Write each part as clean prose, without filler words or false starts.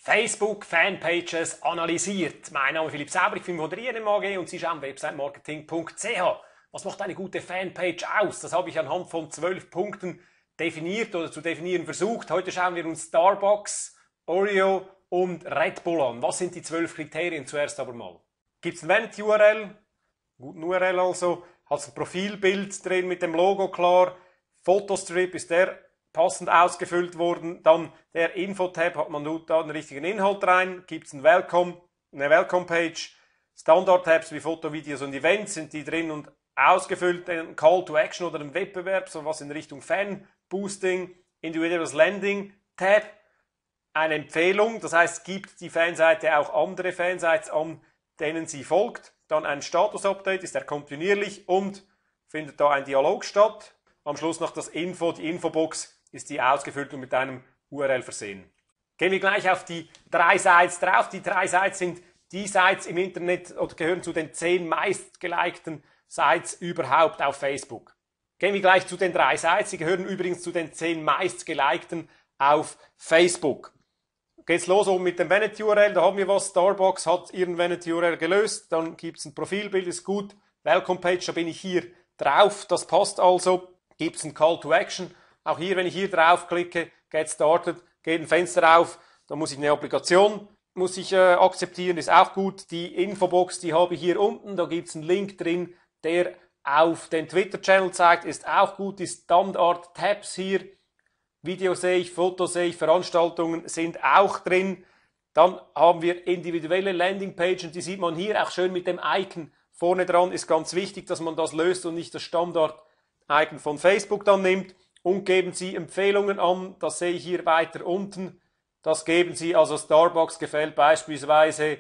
Facebook Fanpages analysiert. Mein Name ist Philipp Sauber, ich moderiere im AG und Sie schauen websitemarketing.ch. Was macht eine gute Fanpage aus? Das habe ich anhand von 12 Punkten definiert oder zu definieren versucht. Heute schauen wir uns Starbucks, Oreo und Red Bull an. Was sind die 12 Kriterien? Zuerst aber mal. Gibt es ein Vanity-URL? Guten URL also. Hat ein Profilbild drin mit dem Logo klar. Fotostrip, ist der passend ausgefüllt worden. Dann der Info-Tab, hat man da den richtigen Inhalt rein. Gibt es eine Welcome-Page. Standard-Tabs wie Foto, Videos und Events, sind die drin und ausgefüllt. Ein Call to Action oder ein Wettbewerb, so was in Richtung Fan-Boosting. Individuelles Landing-Tab. Eine Empfehlung, das heißt, gibt die Fanseite auch andere Fansites an, denen sie folgt. Dann ein Status-Update, ist er kontinuierlich und findet da ein Dialog statt. Am Schluss noch die Infobox, ist die ausgefüllt und mit einem URL versehen. Gehen wir gleich auf die 3 Sites drauf. Die 3 Sites sind die Sites im Internet oder gehören zu den 10 meistgelikten Sites überhaupt auf Facebook. Gehen wir gleich zu den 3 Sites. Sie gehören übrigens zu den 10 meistgelikten auf Facebook. Geht's los oben mit dem Vanity-URL. Da haben wir was. Starbucks hat ihren Vanity-URL gelöst. Dann gibt es ein Profilbild, ist gut. Welcome-Page, da bin ich hier drauf. Das passt also. Gibt es ein Call to Action. Auch hier, wenn ich hier draufklicke, Get Started, geht ein Fenster auf. Da muss ich eine Applikation akzeptieren, ist auch gut. Die Infobox, die habe ich hier unten. Da gibt es einen Link drin, der auf den Twitter-Channel zeigt. Ist auch gut. Die Standard-Tabs hier. Video sehe ich, Fotos sehe ich, Veranstaltungen sind auch drin. Dann haben wir individuelle Landingpages, die sieht man hier auch schön mit dem Icon vorne dran. Ist ganz wichtig, dass man das löst und nicht das Standard-Icon von Facebook dann nimmt. Und geben Sie Empfehlungen an, das sehe ich hier weiter unten. Das geben Sie, also Starbucks gefällt beispielsweise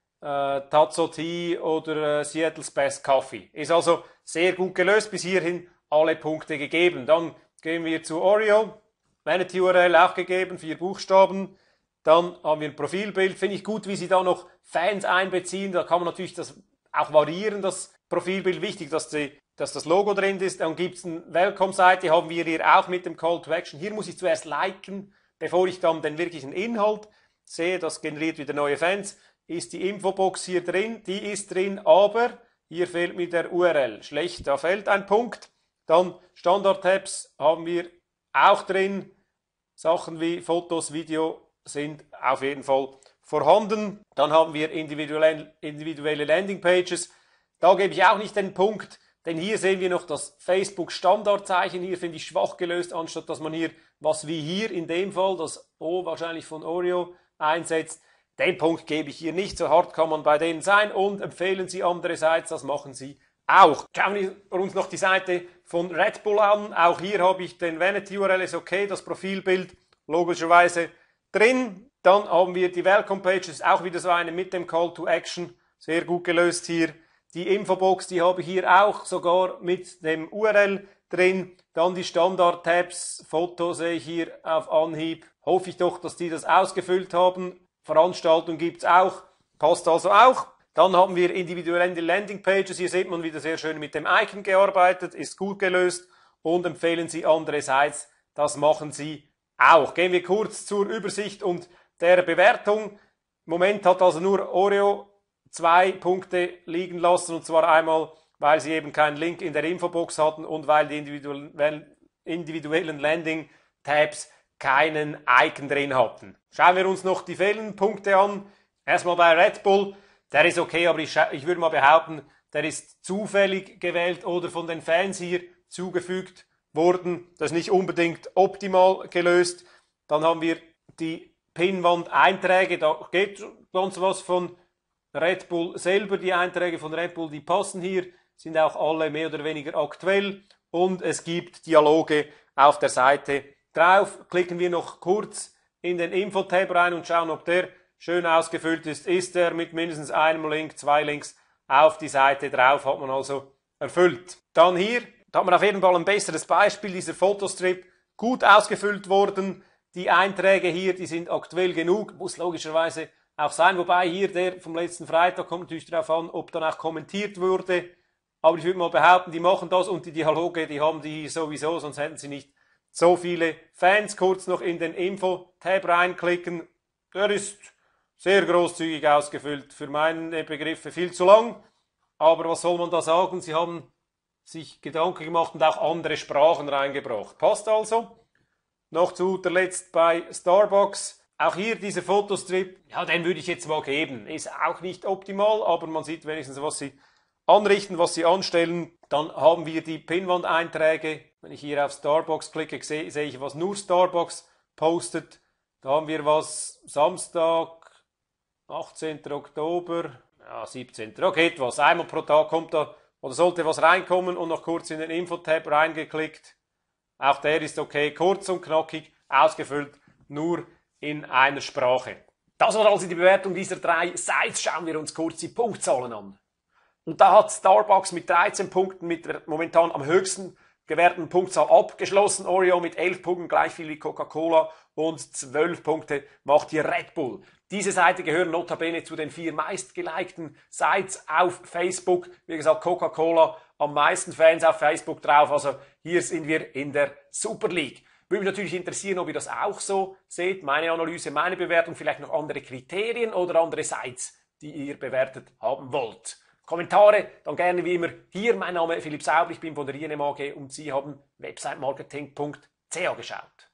Tazzo Tea oder Seattle's Best Coffee. Ist also sehr gut gelöst, bis hierhin alle Punkte gegeben. Dann gehen wir zu Oreo. Vanity-URL auch gegeben, 4 Buchstaben. Dann haben wir ein Profilbild. Finde ich gut, wie Sie da noch Fans einbeziehen. Da kann man natürlich das auch variieren, das Profilbild. Wichtig, dass das Logo drin ist. Dann gibt es eine Welcome-Seite, haben wir hier auch mit dem Call to Action. Hier muss ich zuerst liken, bevor ich dann den wirklichen Inhalt sehe. Das generiert wieder neue Fans. Ist die Infobox hier drin? Die ist drin, aber hier fehlt mir der URL. Schlecht, da fehlt ein Punkt. Dann Standard-Tabs haben wir auch drin. Sachen wie Fotos, Video sind auf jeden Fall vorhanden. Dann haben wir individuelle Landingpages. Da gebe ich auch nicht den Punkt, denn hier sehen wir noch das Facebook-Standardzeichen. Hier finde ich schwach gelöst, anstatt dass man hier, was wie hier in dem Fall, das O wahrscheinlich von Oreo einsetzt. Den Punkt gebe ich hier nicht, so hart kann man bei denen sein. Und empfehlen Sie andere Sites, das machen Sie auch. Schauen wir uns noch die Seite von Red Bull an. Auch hier habe ich den Vanity-URL, ist okay, das Profilbild logischerweise drin. Dann haben wir die Welcome-Pages, auch wieder so eine mit dem Call to Action, sehr gut gelöst hier. Die Infobox, die habe ich hier auch sogar mit dem URL drin. Dann die Standard-Tabs, Foto sehe ich hier auf Anhieb. Hoffe ich doch, dass die das ausgefüllt haben. Veranstaltung gibt es auch, passt also auch. Dann haben wir individuelle Landingpages. Hier sieht man wieder sehr schön mit dem Icon gearbeitet, ist gut gelöst. Und empfehlen Sie andere Sites, das machen Sie auch. Gehen wir kurz zur Übersicht und der Bewertung. Im Moment hat also nur Oreo 2 Punkte liegen lassen, und zwar einmal, weil sie eben keinen Link in der Infobox hatten und weil die individuellen Landing-Tabs keinen Icon drin hatten. Schauen wir uns noch die fehlenden Punkte an. Erstmal bei Red Bull. Der ist okay, aber ich würde mal behaupten, der ist zufällig gewählt oder von den Fans hier zugefügt worden. Das ist nicht unbedingt optimal gelöst. Dann haben wir die Pinwand-Einträge. Da geht ganz was von Red Bull selber. Die Einträge von Red Bull, die passen hier, sind auch alle mehr oder weniger aktuell. Und es gibt Dialoge auf der Seite drauf. Klicken wir noch kurz in den Info-Tab rein und schauen, ob der schön ausgefüllt ist. Ist er mit mindestens einem Link, 2 Links auf die Seite drauf, hat man also erfüllt. Dann hier, da hat man auf jeden Fall ein besseres Beispiel, dieser Fotostrip, gut ausgefüllt worden. Die Einträge hier, die sind aktuell genug, muss logischerweise auch sein, wobei hier der vom letzten Freitag kommt natürlich darauf an, ob dann auch kommentiert wurde. Aber ich würde mal behaupten, die machen das und die Dialoge, die haben die hier sowieso, sonst hätten sie nicht so viele Fans. Kurz noch in den Info-Tab reinklicken. Der ist Sehr großzügig ausgefüllt, für meine Begriffe viel zu lang. Aber was soll man da sagen? Sie haben sich Gedanken gemacht und auch andere Sprachen reingebracht. Passt also. Noch zu guter Letzt bei Starbucks. Auch hier dieser Fotostrip, ja, den würde ich jetzt mal geben. Ist auch nicht optimal, aber man sieht wenigstens, was sie anrichten, was sie anstellen. Dann haben wir die Pinnwand-Einträge. Wenn ich hier auf Starbucks klicke, sehe ich, was nur Starbucks postet. Da haben wir was Samstag, 18. Oktober, ja, 17. Okay, etwas. Einmal pro Tag kommt da oder sollte was reinkommen und noch kurz in den Infotab reingeklickt. Auch der ist okay, kurz und knackig, ausgefüllt, nur in einer Sprache. Das war also die Bewertung dieser 3 Sites. Schauen wir uns kurz die Punktzahlen an. Und da hat Starbucks mit 13 Punkten mit der momentan am höchsten gewährten Punktzahl abgeschlossen. Oreo mit 11 Punkten, gleich viel wie Coca-Cola, und 12 Punkte macht hier Red Bull. Diese Seite gehören notabene zu den 4 meistgelikten Sites auf Facebook. Wie gesagt, Coca-Cola am meisten Fans auf Facebook drauf. Also hier sind wir in der Super League. Würde mich natürlich interessieren, ob ihr das auch so seht. Meine Analyse, meine Bewertung, vielleicht noch andere Kriterien oder andere Sites, die ihr bewertet haben wollt. Kommentare dann gerne wie immer hier. Mein Name ist Philipp Sauber, ich bin von der INM AG und Sie haben websitemarketing.ch geschaut.